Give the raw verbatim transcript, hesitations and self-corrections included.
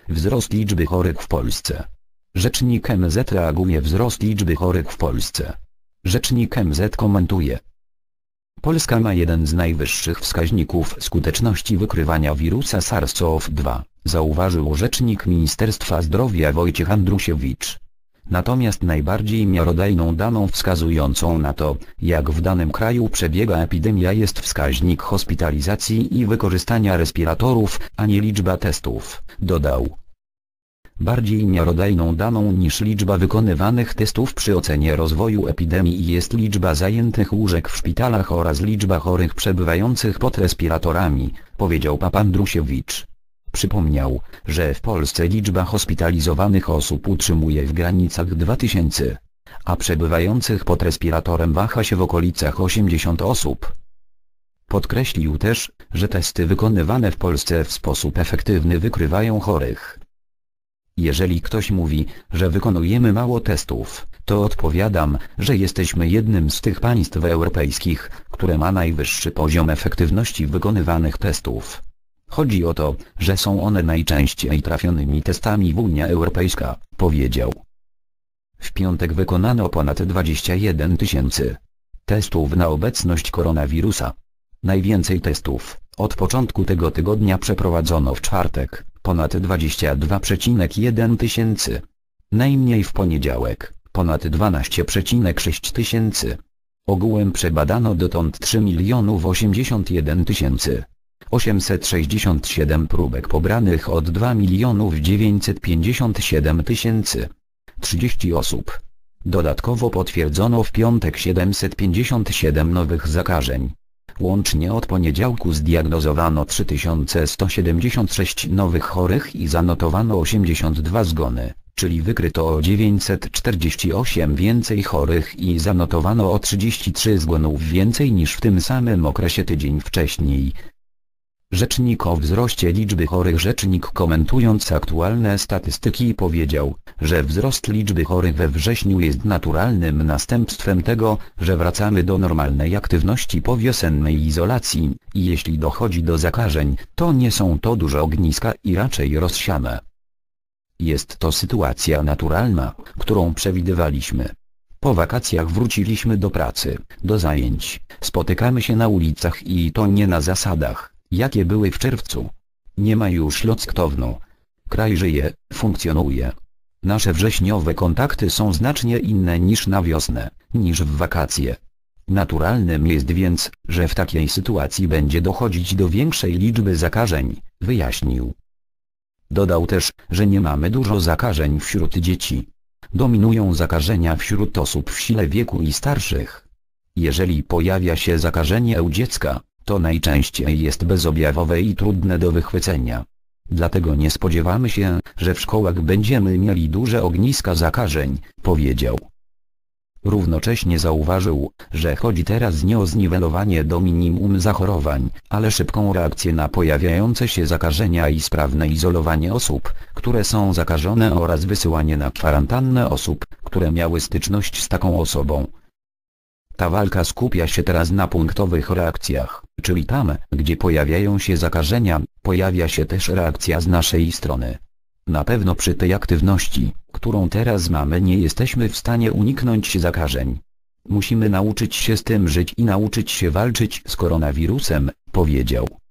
Wzrost liczby chorych w Polsce. Rzecznik M Z reaguje wzrost liczby chorych w Polsce. Rzecznik M Z komentuje. Polska ma jeden z najwyższych wskaźników skuteczności wykrywania wirusa SARS-CoV dwa, zauważył rzecznik Ministerstwa Zdrowia Wojciech Andrusiewicz. Natomiast najbardziej miarodajną daną wskazującą na to, jak w danym kraju przebiega epidemia, jest wskaźnik hospitalizacji i wykorzystania respiratorów, a nie liczba testów, dodał. Bardziej miarodajną daną niż liczba wykonywanych testów przy ocenie rozwoju epidemii jest liczba zajętych łóżek w szpitalach oraz liczba chorych przebywających pod respiratorami, powiedział pan Andrusiewicz. Przypomniał, że w Polsce liczba hospitalizowanych osób utrzymuje w granicach dwa tysiące, a przebywających pod respiratorem waha się w okolicach osiemdziesięciu osób. Podkreślił też, że testy wykonywane w Polsce w sposób efektywny wykrywają chorych. Jeżeli ktoś mówi, że wykonujemy mało testów, to odpowiadam, że jesteśmy jednym z tych państw europejskich, które ma najwyższy poziom efektywności wykonywanych testów. Chodzi o to, że są one najczęściej trafionymi testami w Unii Europejskiej, powiedział. W piątek wykonano ponad dwadzieścia jeden tysięcy testów na obecność koronawirusa. Najwięcej testów od początku tego tygodnia przeprowadzono w czwartek, ponad dwadzieścia dwa przecinek jeden tysięcy. Najmniej w poniedziałek, ponad dwanaście przecinek sześć tysięcy. Ogółem przebadano dotąd trzy miliony osiemdziesiąt jeden tysięcy osiemset sześćdziesiąt siedem próbek pobranych od dwa miliony dziewięćset pięćdziesiąt siedem tysięcy trzydzieści osób. Dodatkowo potwierdzono w piątek siedemset pięćdziesiąt siedem nowych zakażeń. Łącznie od poniedziałku zdiagnozowano trzy tysiące sto siedemdziesiąt sześć nowych chorych i zanotowano osiemdziesiąt dwa zgony, czyli wykryto o dziewięćset czterdzieści osiem więcej chorych i zanotowano o trzydzieści trzy zgonów więcej niż w tym samym okresie tydzień wcześniej. Rzecznik o wzroście liczby chorych. Rzecznik, komentując aktualne statystyki, powiedział, że wzrost liczby chorych we wrześniu jest naturalnym następstwem tego, że wracamy do normalnej aktywności po wiosennej izolacji i jeśli dochodzi do zakażeń, to nie są to duże ogniska i raczej rozsiane. Jest to sytuacja naturalna, którą przewidywaliśmy. Po wakacjach wróciliśmy do pracy, do zajęć, spotykamy się na ulicach i to nie na zasadach, jakie były w czerwcu. Nie ma już lockdownu. Kraj żyje, funkcjonuje. Nasze wrześniowe kontakty są znacznie inne niż na wiosnę, niż w wakacje. Naturalnym jest więc, że w takiej sytuacji będzie dochodzić do większej liczby zakażeń, wyjaśnił. Dodał też, że nie mamy dużo zakażeń wśród dzieci. Dominują zakażenia wśród osób w sile wieku i starszych. Jeżeli pojawia się zakażenie u dziecka, to najczęściej jest bezobjawowe i trudne do wychwycenia. Dlatego nie spodziewamy się, że w szkołach będziemy mieli duże ogniska zakażeń, powiedział. Równocześnie zauważył, że chodzi teraz nie o zniwelowanie do minimum zachorowań, ale szybką reakcję na pojawiające się zakażenia i sprawne izolowanie osób, które są zakażone oraz wysyłanie na kwarantannę osób, które miały styczność z taką osobą. Ta walka skupia się teraz na punktowych reakcjach, czyli tam, gdzie pojawiają się zakażenia, pojawia się też reakcja z naszej strony. Na pewno przy tej aktywności, którą teraz mamy, nie jesteśmy w stanie uniknąć zakażeń. Musimy nauczyć się z tym żyć i nauczyć się walczyć z koronawirusem, powiedział.